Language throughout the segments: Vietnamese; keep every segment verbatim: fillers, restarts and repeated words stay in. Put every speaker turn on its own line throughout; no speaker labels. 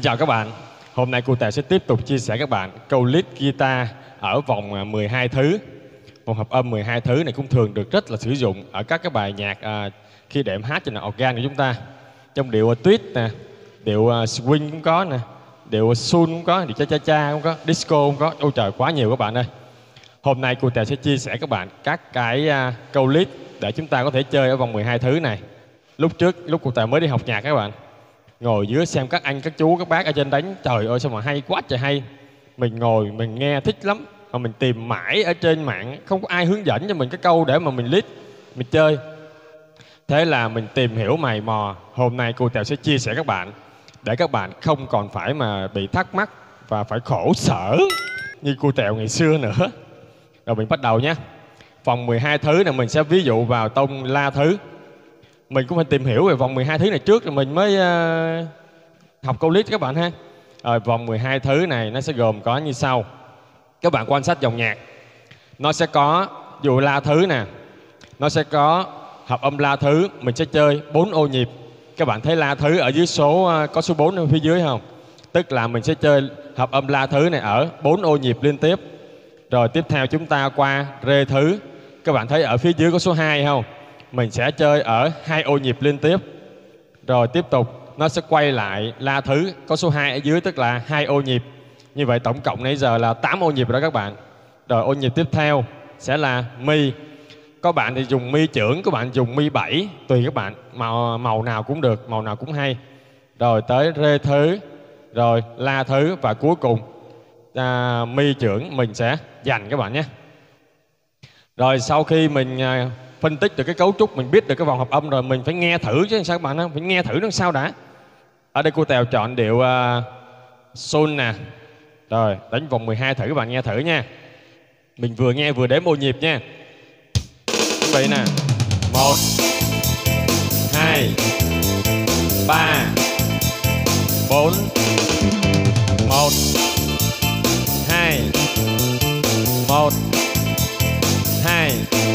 chào các bạn. Hôm nay cô Tèo sẽ tiếp tục chia sẻ các bạn câu lead guitar ở vòng mười hai thứ. Vòng hợp âm mười hai thứ này cũng thường được rất là sử dụng ở các cái bài nhạc à, khi đệm hát trên organ của chúng ta. Trong điệu tweet nè, điệu uh, swing cũng có nè, điệu soul cũng có, điệu cha cha cha cũng có, disco cũng có. Ôi trời, quá nhiều các bạn ơi. Hôm nay cô Tèo sẽ chia sẻ các bạn các cái uh, câu lead để chúng ta có thể chơi ở vòng mười hai thứ này. Lúc trước, lúc cô Tèo mới đi học nhạc các bạn, ngồi dưới xem các anh, các chú, các bác ở trên đánh, trời ơi sao mà hay quá trời hay. Mình ngồi, mình nghe thích lắm, mà mình tìm mãi ở trên mạng, không có ai hướng dẫn cho mình cái câu để mà mình lead, mình chơi. Thế là mình tìm hiểu mày mò, hôm nay cô Tèo sẽ chia sẻ các bạn, để các bạn không còn phải mà bị thắc mắc và phải khổ sở như cô Tèo ngày xưa nữa. Rồi mình bắt đầu nhé. Vòng mười hai thứ này mình sẽ ví dụ vào tông La thứ. Mình cũng phải tìm hiểu về vòng mười hai thứ này trước rồi mình mới uh, học câu lead các bạn ha. Rồi vòng mười hai thứ này nó sẽ gồm có như sau. Các bạn quan sát dòng nhạc, nó sẽ có dụ La thứ nè, nó sẽ có hợp âm La thứ, mình sẽ chơi bốn ô nhịp. Các bạn thấy La thứ ở dưới số uh, có số bốn ở phía dưới không? Tức là mình sẽ chơi hợp âm La thứ này ở bốn ô nhịp liên tiếp. Rồi tiếp theo chúng ta qua Rê thứ. Các bạn thấy ở phía dưới có số hai không? Mình sẽ chơi ở hai ô nhịp liên tiếp. Rồi tiếp tục nó sẽ quay lại La thứ, có số hai ở dưới, tức là hai ô nhịp. Như vậy tổng cộng nãy giờ là tám ô nhịp rồi đó các bạn. Rồi ô nhịp tiếp theo sẽ là Mi. Có bạn thì dùng mi trưởng, có bạn dùng mi bảy, tùy các bạn, màu màu nào cũng được, màu nào cũng hay. Rồi tới Rê thứ, rồi La thứ và cuối cùng à, mi trưởng mình sẽ dành các bạn nhé. Rồi sau khi mình à, phân tích được cái cấu trúc, mình biết được cái vòng hợp âm rồi, mình phải nghe thử chứ sao các bạn không? Phải nghe thử nó sao đã. Ở đây cô Tèo chọn điệu uh, soul nè. Rồi đánh vòng mười hai thử, các bạn nghe thử nha. Mình vừa nghe vừa đếm ô nhịp nha. Chuẩn bị nè. Một, hai, ba, bốn, một, hai, một, hai.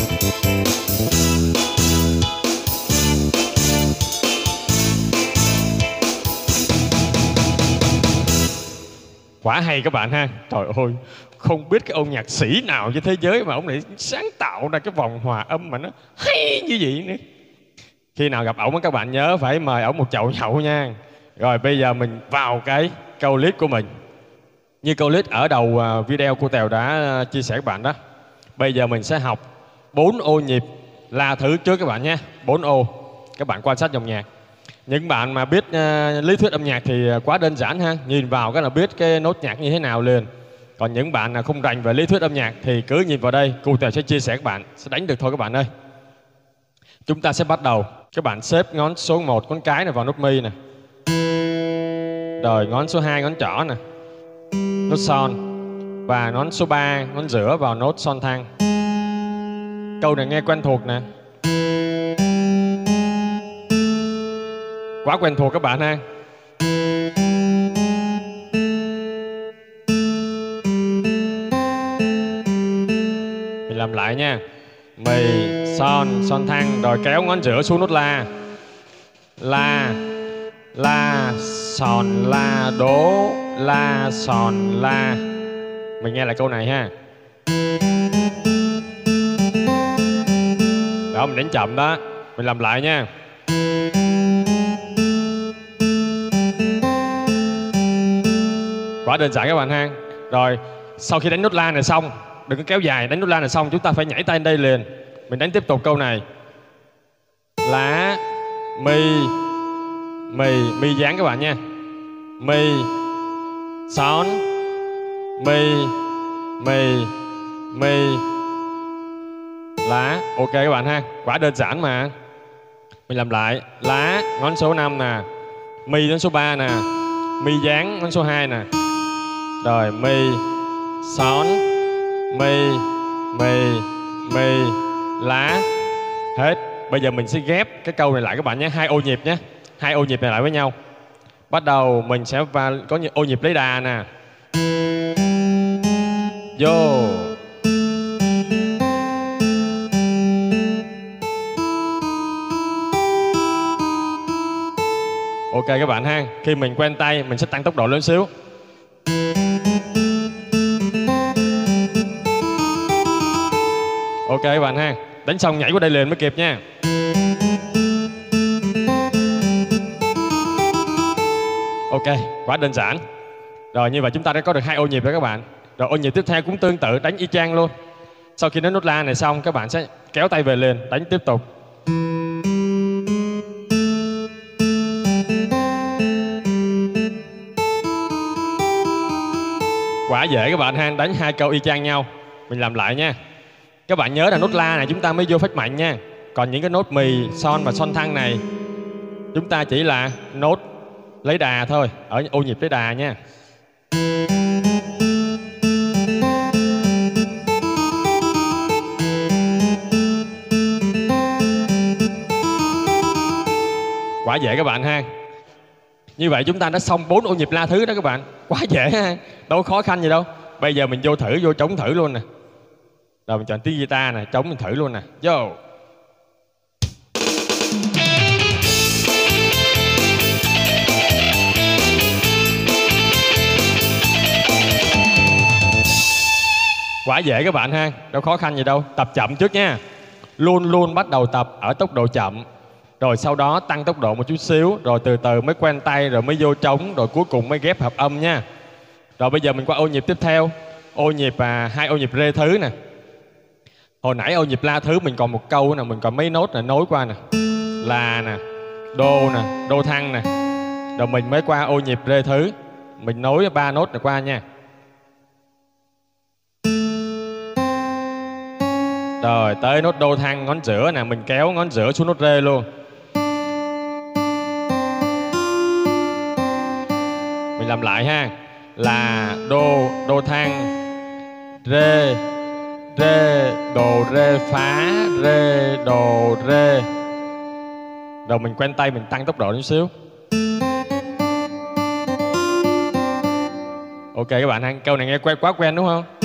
Quá hay các bạn ha. Trời ơi, không biết cái ông nhạc sĩ nào trên thế giới mà ông lại sáng tạo ra cái vòng hòa âm mà nó hay như vậy nữa. Khi nào gặp ổng các bạn nhớ phải mời ổng một chậu nhậu nha. Rồi bây giờ mình vào cái câu lead của mình. Như câu lead ở đầu video cô Tèo đã chia sẻ các bạn đó. Bây giờ mình sẽ học bốn ô nhịp La thứ trước các bạn nhé. bốn ô. Các bạn quan sát dòng nhạc. Những bạn mà biết uh, lý thuyết âm nhạc thì quá đơn giản ha. Nhìn vào cái là biết cái nốt nhạc như thế nào liền. Còn những bạn nào không rành về lý thuyết âm nhạc thì cứ nhìn vào đây, cô Tèo sẽ chia sẻ các bạn sẽ đánh được thôi các bạn ơi. Chúng ta sẽ bắt đầu. Các bạn xếp ngón số một, ngón cái này vào nốt mi nè. Rồi ngón số hai, ngón trỏ nè, nốt son. Và ngón số ba, ngón giữa vào nốt son thang. Câu này nghe quen thuộc nè. Quá quen thuộc các bạn ha. Mình làm lại nha. Mi, son, son thang. Rồi kéo ngón giữa xuống nốt La. La, La, son, La, đố, La, son, La. Mình nghe lại câu này ha. Đó, mình đánh chậm đó. Mình làm lại nha. Quá đơn giản các bạn ha. Rồi sau khi đánh nốt La này xong, đừng có kéo dài, đánh nốt La này xong chúng ta phải nhảy tay lên đây liền. Mình đánh tiếp tục câu này. La, mi, mi, mi dáng các bạn nha. Mi, son, mi, mi, mi, lá. Ok các bạn ha. Quá đơn giản mà. Mình làm lại. Lá, ngón số năm nè, mi đến số ba nè, mi dáng ngón số hai nè. Rồi mi, son, mi, mi, mi, lá. Hết. Bây giờ mình sẽ ghép cái câu này lại các bạn nhé. Hai ô nhịp nhé. Hai ô nhịp này lại với nhau. Bắt đầu mình sẽ va, có ô nhịp lấy đà nè. Vô. Ok các bạn ha, khi mình quen tay mình sẽ tăng tốc độ lên xíu. Ok các bạn ha, đánh xong nhảy qua đây liền mới kịp nha. Ok, quá đơn giản. Rồi như vậy chúng ta đã có được hai ô nhịp rồi các bạn. Rồi ô nhịp tiếp theo cũng tương tự, đánh y chang luôn. Sau khi đánh nốt La này xong, các bạn sẽ kéo tay về liền, đánh tiếp tục. Quá dễ các bạn ha, đánh hai câu y chang nhau. Mình làm lại nha. Các bạn nhớ là nốt La này chúng ta mới vô phách mạnh nha. Còn những cái nốt mì, son và son thăng này chúng ta chỉ là nốt lấy đà thôi, ở ô nhịp lấy đà nha. Quá dễ các bạn ha. Như vậy chúng ta đã xong bốn ô nhịp La thứ đó các bạn. Quá dễ ha, đâu có khó khăn gì đâu. Bây giờ mình vô thử, vô trống thử luôn nè. Rồi mình chọn tiếng guitar nè, trống mình thử luôn nè. Vô. Quá dễ các bạn ha, đâu khó khăn gì đâu. Tập chậm trước nha. Luôn luôn bắt đầu tập ở tốc độ chậm, rồi sau đó tăng tốc độ một chút xíu, rồi từ từ mới quen tay, rồi mới vô trống, rồi cuối cùng mới ghép hợp âm nha. Rồi bây giờ mình qua ô nhịp tiếp theo. Ô nhịp à, hai ô nhịp rê thứ nè. Hồi nãy ô nhịp La thứ mình còn một câu nè, mình còn mấy nốt nè nối qua nè. La nè, đô nè, đô thăng nè. Rồi mình mới qua ô nhịp rê thứ, mình nối ba nốt này qua nha. Rồi tới nốt đô thăng ngón giữa nè, mình kéo ngón giữa xuống nốt rê luôn. Mình làm lại ha. Là đô, đô thăng, rê, rê, đồ rê phá, rê, đồ rê. Rồi mình quen tay mình tăng tốc độ chút xíu. Ok các bạn ha, câu này nghe quen, quá quen đúng không?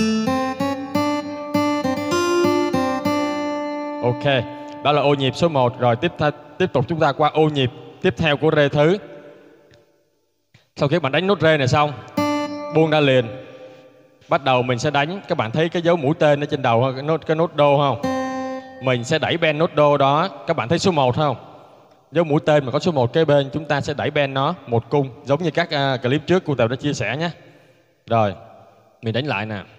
Ok, đó là ô nhịp số một. Rồi tiếp tiếp tục chúng ta qua ô nhịp tiếp theo của rê thứ. Sau khi các bạn đánh nốt rê này xong, buông ra liền. Bắt đầu mình sẽ đánh, các bạn thấy cái dấu mũi tên ở trên đầu không? Cái nốt, cái nốt đô không? Mình sẽ đẩy ben nốt đô đó. Các bạn thấy số một không? Dấu mũi tên mà có số một kế bên, chúng ta sẽ đẩy ben nó một cung, giống như các uh, clip trước cô Tèo đã chia sẻ nhé. Rồi, mình đánh lại nè.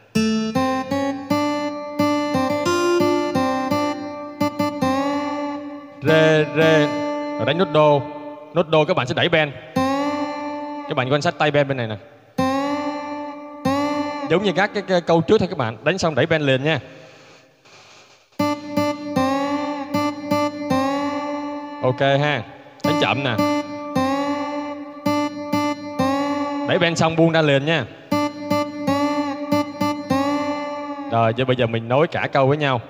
Rê, rê. Rồi đánh nốt đô. Nốt đô các bạn sẽ đẩy ben. Các bạn quan sát tay ben bên này nè. Giống như các cái, cái câu trước thôi các bạn. Đánh xong đẩy ben liền nha. Ok ha. Đánh chậm nè. Đẩy ben xong buông ra liền nha. Rồi chứ bây giờ mình nối cả câu với nhau.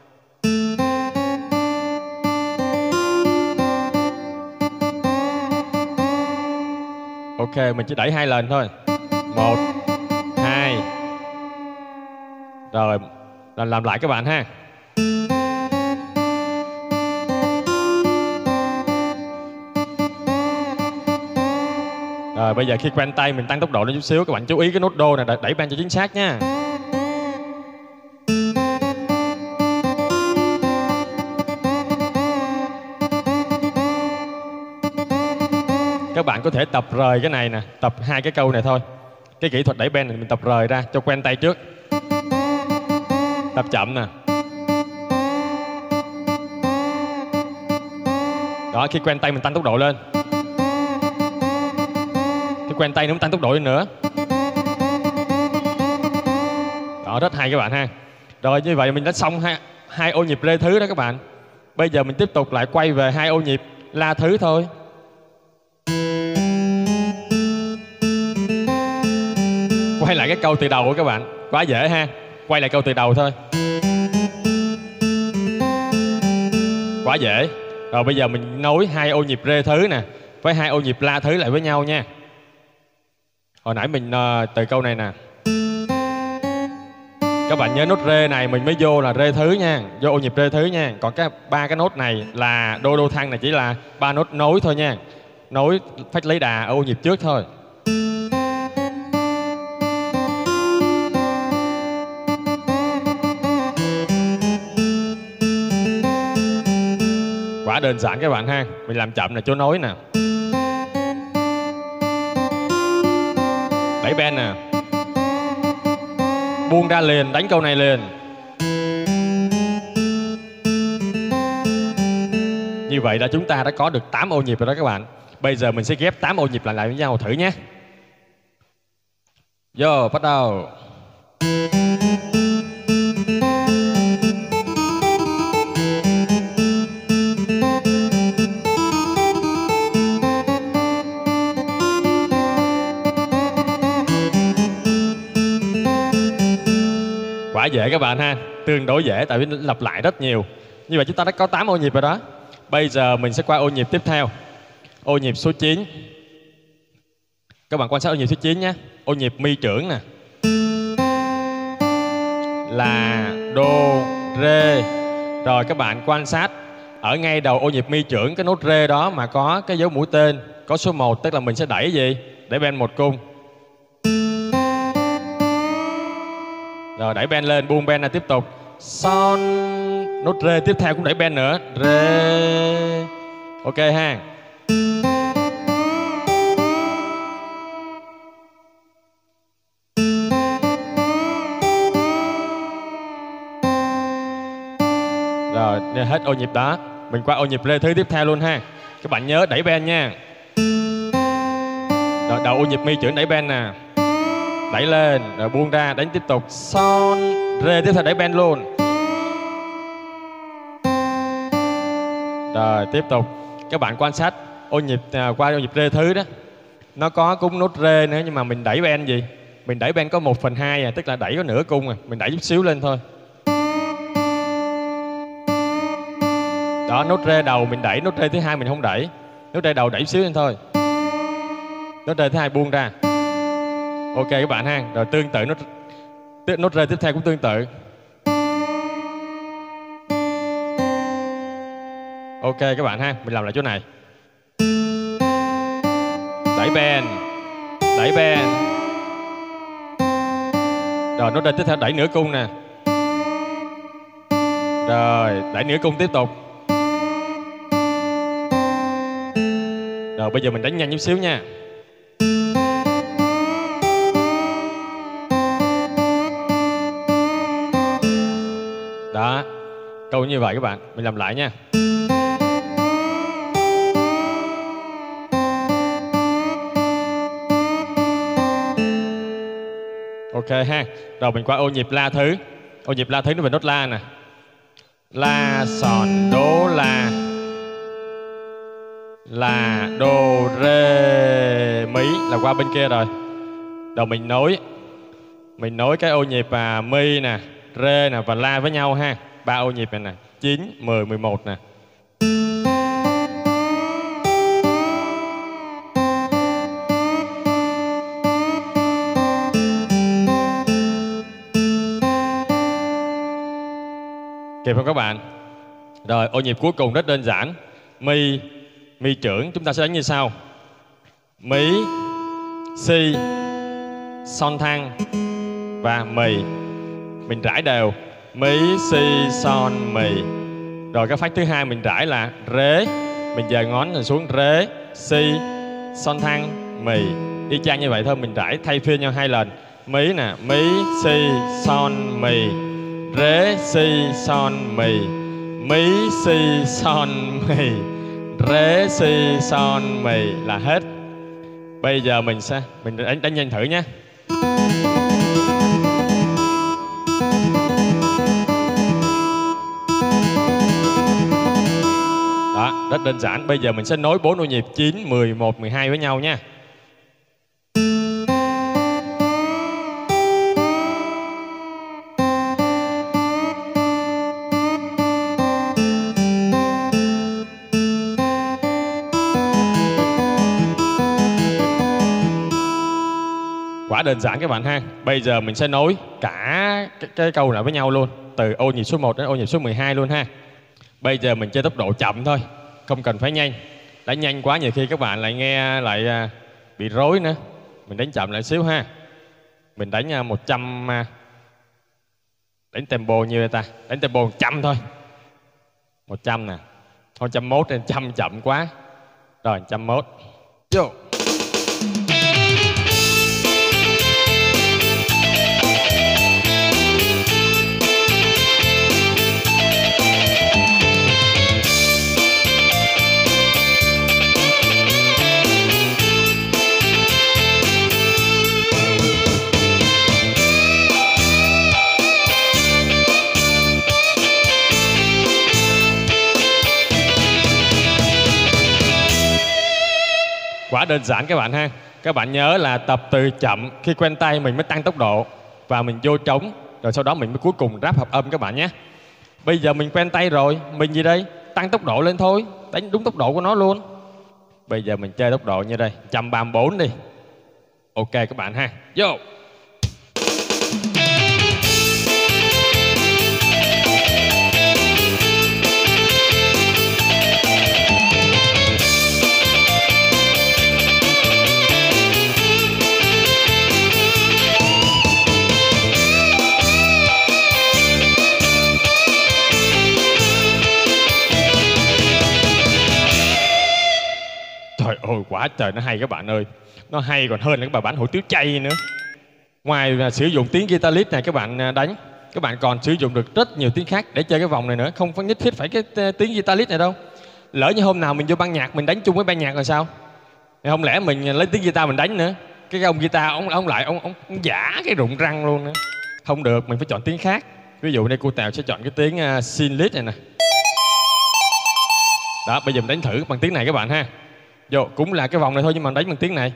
Ok, mình chỉ đẩy hai lần thôi. Một, hai. Rồi, làm, làm lại các bạn ha. Rồi, bây giờ khi quen tay mình tăng tốc độ lên chút xíu. Các bạn chú ý cái nốt đô này, đẩy ben cho chính xác nha. Các bạn có thể tập rời cái này nè, tập hai cái câu này thôi. Cái kỹ thuật đẩy ben này mình tập rời ra cho quen tay trước. Tập chậm nè. Đó, khi quen tay mình tăng tốc độ lên. Khi quen tay nữa mình tăng tốc độ lên nữa. Đó, rất hay các bạn ha. Rồi như vậy mình đã xong hai, hai ô nhịp rê thứ đó các bạn. Bây giờ mình tiếp tục lại quay về hai ô nhịp La thứ thôi. Quay lại cái câu từ đầu của các bạn. Quá dễ ha. Quay lại câu từ đầu thôi. Quá dễ. Rồi bây giờ mình nối hai ô nhịp rê thứ nè với hai ô nhịp La thứ lại với nhau nha. Hồi nãy mình uh, từ câu này nè. Các bạn nhớ nốt rê này mình mới vô là rê thứ nha. Vô ô nhịp rê thứ nha. Còn cái ba cái nốt này là đô đô thăng này chỉ là ba nốt nối thôi nha. nối phách lấy đà ở ô nhịp trước thôi. Quá đơn giản các bạn ha. Mình làm chậm là chỗ nối nè. Đẩy ben nè. Buông ra liền, đánh câu này liền. Như vậy là chúng ta đã có được tám ô nhịp rồi đó các bạn. Bây giờ mình sẽ ghép tám ô nhịp lại lại với nhau thử nhé. Vô, bắt đầu. Quá dễ các bạn ha. Tương đối dễ tại vì lặp lại rất nhiều. Như vậy chúng ta đã có tám ô nhịp rồi đó. Bây giờ mình sẽ qua ô nhịp tiếp theo. Ô nhịp số chín. Các bạn quan sát ô nhịp số chín nhé. Ô nhịp mi trưởng nè. Là, đô, rê. Rồi các bạn quan sát ở ngay đầu ô nhịp mi trưởng cái nốt rê đó mà có cái dấu mũi tên, có số một, tức là mình sẽ đẩy gì? Đẩy ben một cung. Rồi đẩy ben lên, buông ben là tiếp tục. Son, nốt rê tiếp theo cũng đẩy ben nữa. Rê. Ok ha. Rồi hết ô nhịp đó. Mình qua ô nhịp rê thứ tiếp theo luôn ha. Các bạn nhớ đẩy ben nha. Rồi đầu ô nhịp mi trưởng đẩy ben nè. Đẩy lên, rồi buông ra, đánh tiếp tục. Son, rê tiếp theo đẩy ben luôn. Rồi tiếp tục. Các bạn quan sát ô nhịp à, qua ô nhịp rê thứ đó. Nó có cung nốt rê nữa nhưng mà mình đẩy ben gì? Mình đẩy ben có một phần hai à, tức là đẩy có nửa cung à. Mình đẩy chút xíu lên thôi. Đó, nốt rê đầu mình đẩy, nốt rê thứ hai mình không đẩy. Nốt rê đầu đẩy chút xíu lên thôi. Nốt rê thứ hai buông ra. Ok các bạn ha. Rồi tương tự nốt nốt rê tiếp theo cũng tương tự. Ok các bạn ha. Mình làm lại chỗ này. Đẩy ben. Đẩy ben. Rồi nốt rê tiếp theo đẩy nửa cung nè. Rồi đẩy nửa cung tiếp tục. Rồi bây giờ mình đánh nhanh chút xíu nha. Đó. Câu như vậy các bạn. Mình làm lại nha. Ok ha. Rồi mình qua ô nhịp la thứ. Ô nhịp la thứ nó về nốt la nè. La, son, đô, la. Là, đô, rê, mí là qua bên kia rồi. Rồi mình nối. Mình nối cái ô nhịp à, mi nè, rê nè và la với nhau ha. Ba ô nhịp này nè. chín, mười, mười một nè. Kịp không các bạn? Rồi ô nhịp cuối cùng rất đơn giản. Mi, mi trưởng chúng ta sẽ đánh như sau. Mí, si, son thăng và mì. Mình rải đều. Mí, si, son, mì. Rồi cái phách thứ hai mình rải là rế. Mình dời ngón rồi xuống rế, si, son thăng, mì. Y chang như vậy thôi, mình rải thay phiên nhau hai lần. Mí nè, mí, si, son, mì. Rế, si, son, mì. Mí, si, son, mì. Rế, si, son, mì là hết. Bây giờ mình sẽ mình đánh, đánh nhanh thử nhé. Đó, rất đơn giản. Bây giờ mình sẽ nối bốn ô nhịp chín, mười, một, mười hai với nhau nha. Quá đơn giản các bạn ha. Bây giờ mình sẽ nối cả cái, cái câu lại với nhau luôn. Từ ô nhịp số một đến ô nhịp số mười hai luôn ha. Bây giờ mình chơi tốc độ chậm thôi, không cần phải nhanh. Đánh nhanh quá nhiều khi các bạn lại nghe lại à, bị rối nữa. Mình đánh chậm lại xíu ha. Mình đánh à, một trăm à, đánh tempo như người ta, đánh tempo một trăm thôi. một trăm nè. Thôi một trăm mốt nên trăm chậm quá. Rồi một trăm mốt. Vô. Quá đơn giản các bạn ha. Các bạn nhớ là tập từ chậm, khi quen tay mình mới tăng tốc độ và mình vô trống, rồi sau đó mình mới cuối cùng ráp hợp âm các bạn nhé. Bây giờ mình quen tay rồi, mình gì đây? Tăng tốc độ lên thôi, đánh đúng tốc độ của nó luôn. Bây giờ mình chơi tốc độ như đây, một trăm ba mươi bốn đi. Ok các bạn ha. Vô. Trời ơi, quá trời nó hay các bạn ơi. Nó hay còn hơn là cái bài bản hủ tiếu chay nữa. Ngoài là sử dụng tiếng guitar lead này các bạn đánh, các bạn còn sử dụng được rất nhiều tiếng khác để chơi cái vòng này nữa. Không phải nhất thiết phải cái tiếng guitar lead này đâu. Lỡ như hôm nào mình vô ban nhạc mình đánh chung với ban nhạc rồi sao? Không lẽ mình lấy tiếng guitar mình đánh nữa? Cái ông guitar ông ông lại ông, ông, ông giả cái rụng răng luôn nữa. Không được, mình phải chọn tiếng khác. Ví dụ đây cô Tèo sẽ chọn cái tiếng uh, sin lead này nè. Đó, bây giờ mình đánh thử bằng tiếng này các bạn ha. Vô, cũng là cái vòng này thôi nhưng mà đánh bằng tiếng này.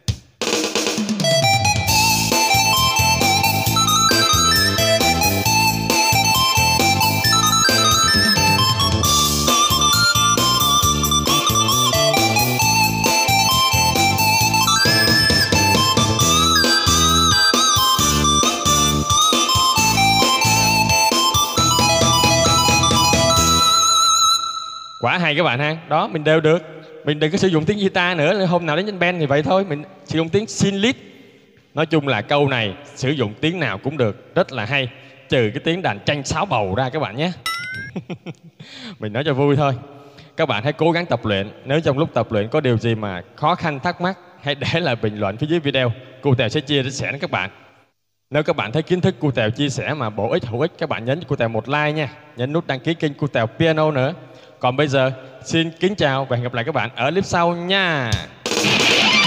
Quá hay các bạn ha. Đó, mình đều được. Mình đừng có sử dụng tiếng guitar nữa. Hôm nào đánh trên band thì vậy thôi. Mình sử dụng tiếng sin lead. Nói chung là câu này sử dụng tiếng nào cũng được. Rất là hay. Trừ cái tiếng đàn tranh sáo bầu ra các bạn nhé. Mình nói cho vui thôi. Các bạn hãy cố gắng tập luyện. Nếu trong lúc tập luyện có điều gì mà khó khăn thắc mắc, hãy để lại bình luận phía dưới video. Cô Tèo sẽ chia sẻ với các bạn. Nếu các bạn thấy kiến thức cô Tèo chia sẻ mà bổ ích, hữu ích, các bạn nhấn cho cô Tèo một like nha. Nhấn nút đăng ký kênh cô Tèo Piano nữa. Còn bây giờ, xin kính chào và hẹn gặp lại các bạn ở clip sau nha.